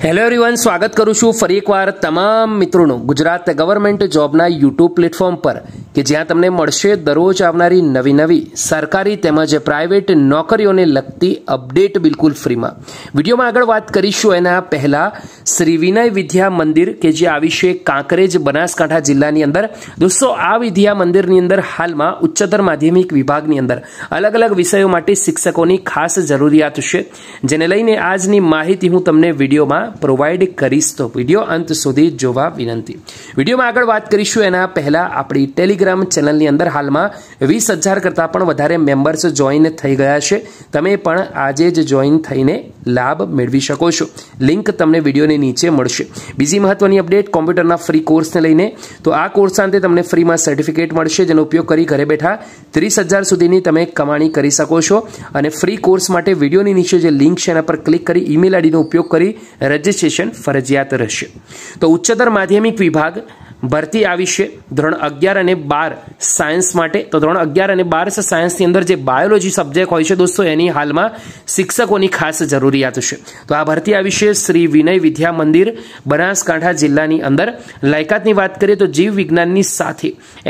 Hello everyone, સ્વાગત કરું છું ફરી એકવાર તમામ મિત્રોનું ગુજરાત ગવર્મેન્ટ જોબના યુટ્યુબ પ્લેટફોર્મ પર કે જ્યાં તમને મળશે દરરોજ આવનારી નવી સરકારી તેમજ પ્રાઇવેટ નોકરીઓને લગતી અપડેટ બિલકુલ ફ્રીમાં. વિડીયોમાં આગળ વાત કરીશું એના પહેલાં શ્રી વિનય વિદ્યા મંદિર કે જે આવી છે કાંકરેજ બનાસકાંઠા જિલ્લાની અંદર. દોસ્તો, આ વિદ્યા મંદિરની અંદર હાલમાં ઉચ્ચતર માધ્યમિક વિભાગની અંદર અલગ અલગ વિષયો માટે શિક્ષકોની ખાસ જરૂરિયાત છે, જેને લઈને આજની માહિતી હું તમને વિડીયોમાં પ્રોવાઈડ કરીશ, તો વિડીયો અંત સુધી જોવા વિનંતી. વિડીયોમાં આગળ વાત કરીશું એના પહેલા આપણી ટેલિગ્રામ ચેનલની અંદર હાલમાં 20,000 કરતાં પણ વધારે મેમ્બર્સ જોઈન થઈ ગયા છે. તમે પણ આજે જ જોઈન થઈને લાભ મેળવી શકો છો. લિંક તમને વિડીયોની નીચે મળશે. બીજી મહત્વની અપડેટ કોમ્પ્યુટરના ફ્રી કોર્સને લઈને, તો આ કોર્સ અંતે તમને ફ્રીમાં સર્ટિફિકેટ મળશે, જેનો ઉપયોગ કરી ઘરે બેઠા 30,000 સુધીની તમે કમાણી કરી શકો છો. અને ફ્રી કોર્સ માટે વિડીયોની નીચે જે લિંક છે એના પર ક્લિક કરી ઈમેલ આઈડીનો ઉપયોગ કરી રજિસ્ટ્રેશન ફરજિયાત રહેશે. તો ઉચ્ચતર માધ્યમિક વિભાગ ભરતી આવી છે ધોરણ 11 અને 12 સાયન્સ માટે. તો ધોરણ 11 અને 12 સાયન્સની અંદર જે બાયોલોજી સબ્જેક્ટ હોય છે દોસ્તો, એની હાલમાં શિક્ષકોની ખાસ જરૂરિયાત છે. તો આ ભરતી આવી છે શ્રી વિનય વિદ્યા મંદિર બનાસકાંઠા જિલ્લાની અંદર. લાયકાતની વાત કરીએ તો જીવ વિજ્ઞાનની સાથે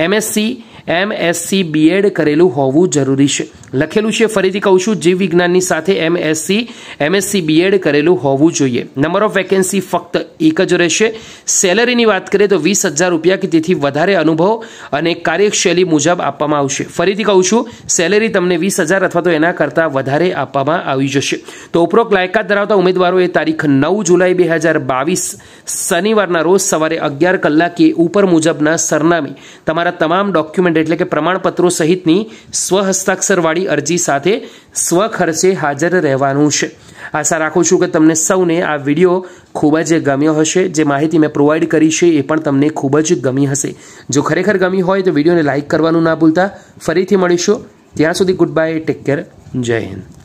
MSc BEd કરેલું હોવું જરૂરી છે. લખેલું છે, ફરીથી કહું છું, જીવ વિજ્ઞાનની સાથે MSc BEd કરેલું હોવું જોઈએ. નંબર ઓફ વેકેન્સી ફક્ત એક જ રહેશે. સેલરીની વાત કરીએ તો 20,000 રૂપિયા કે તેથી વધારે અનુભવ અને કાર્યશૈલી મુજબ આપવામાં આવશે. ફરીથી કહું છું, સેલેરી તમને 20,000 અથવા તો એના કરતાં વધારે આપવામાં આવી જશે. તો ઉપરોક્ત લાયકાત ધરાવતા ઉમેદવારોએ તારીખ 9 જુલાઈ 2022 શનિવારના રોજ સવારે 11 કલાકે ઉપર મુજબના સરનામે તમારા તમામ ડોક્યુમેન્ટ એટલે કે પ્રમાણપત્રો સહિતની સ્વહસ્તાક્ષરવાળી અરજી સાથે સ્વખર્ચે હાજર રહેવાનું છે. આશા રાખું છું કે તમને સૌને આ વિડીયો ખૂબ જ ગમ્યો હશે. જે માહિતી મેં પ્રોવાઈડ કરી છે એ પણ તમને ખૂબ જ ગમી હશે. જો ખરેખર ગમી હોય તો વિડીયોને લાઇક કરવાનું ના ભૂલતા. ફરીથી મળીશું. ત્યાં સુધી ગુડ બાય, ટેક કેર, જય હિન્દ.